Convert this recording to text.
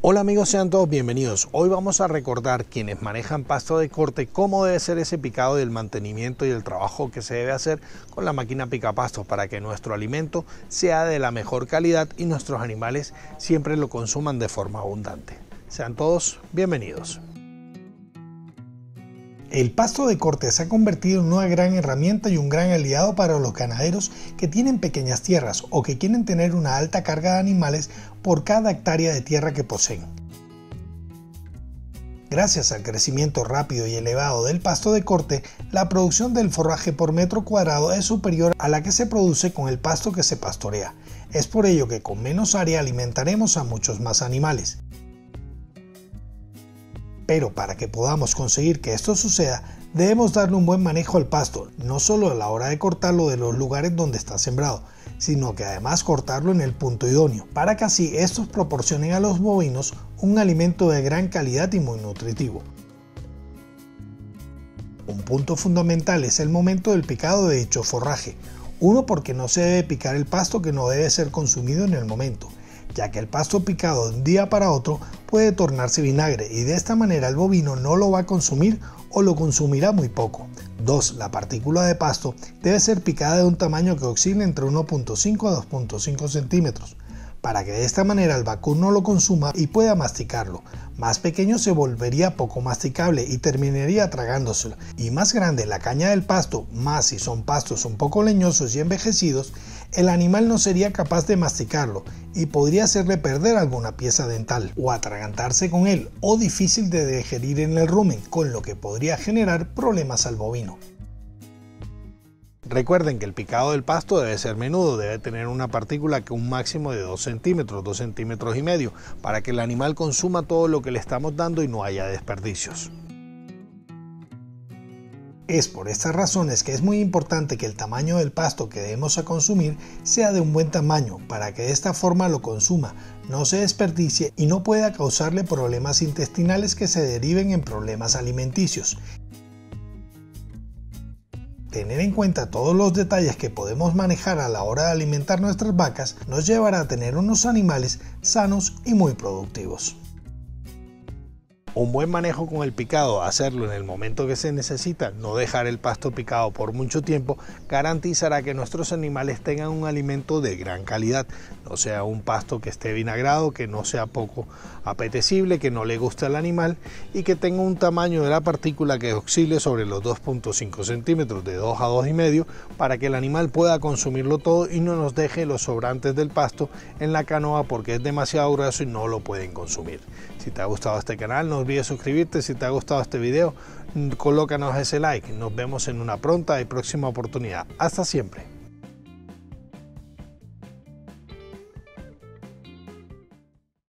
Hola amigos, sean todos bienvenidos. Hoy vamos a recordar quienes manejan pasto de corte cómo debe ser ese picado y el mantenimiento y el trabajo que se debe hacer con la máquina picapasto para que nuestro alimento sea de la mejor calidad y nuestros animales siempre lo consuman de forma abundante. Sean todos bienvenidos. El pasto de corte se ha convertido en una gran herramienta y un gran aliado para los ganaderos que tienen pequeñas tierras o que quieren tener una alta carga de animales por cada hectárea de tierra que poseen. Gracias al crecimiento rápido y elevado del pasto de corte, la producción del forraje por metro cuadrado es superior a la que se produce con el pasto que se pastorea. Es por ello que con menos área alimentaremos a muchos más animales. Pero para que podamos conseguir que esto suceda, debemos darle un buen manejo al pasto, no solo a la hora de cortarlo de los lugares donde está sembrado, sino que además cortarlo en el punto idóneo, para que así estos proporcionen a los bovinos un alimento de gran calidad y muy nutritivo. Un punto fundamental es el momento del picado de dicho forraje. Uno, porque no se debe picar el pasto que no debe ser consumido en el momento, ya que el pasto picado de un día para otro puede tornarse vinagre y de esta manera el bovino no lo va a consumir o lo consumirá muy poco. 2. La partícula de pasto debe ser picada de un tamaño que oscile entre 1.5 a 2.5 centímetros, para que de esta manera el vacuno lo consuma y pueda masticarlo. Más pequeño se volvería poco masticable y terminaría tragándoselo, y más grande la caña del pasto, más si son pastos un poco leñosos y envejecidos, el animal no sería capaz de masticarlo y podría hacerle perder alguna pieza dental o atragantarse con él, o difícil de digerir en el rumen, con lo que podría generar problemas al bovino. Recuerden que el picado del pasto debe ser menudo, debe tener una partícula que un máximo de 2 centímetros, 2 centímetros y medio, para que el animal consuma todo lo que le estamos dando y no haya desperdicios. Es por estas razones que es muy importante que el tamaño del pasto que debemos a consumir sea de un buen tamaño, para que de esta forma lo consuma, no se desperdicie y no pueda causarle problemas intestinales que se deriven en problemas alimenticios. Tener en cuenta todos los detalles que podemos manejar a la hora de alimentar nuestras vacas nos llevará a tener unos animales sanos y muy productivos. Un buen manejo con el picado, hacerlo en el momento que se necesita, no dejar el pasto picado por mucho tiempo, garantizará que nuestros animales tengan un alimento de gran calidad, no sea un pasto que esté vinagrado, que no sea poco apetecible, que no le guste al animal y que tenga un tamaño de la partícula que oscile sobre los 2.5 centímetros, de 2 a 2,5, para que el animal pueda consumirlo todo y no nos deje los sobrantes del pasto en la canoa porque es demasiado grueso y no lo pueden consumir. Si te ha gustado este canal, no olvides suscribirte. Si te ha gustado este video, colócanos ese like. Nos vemos en una pronta y próxima oportunidad. Hasta siempre.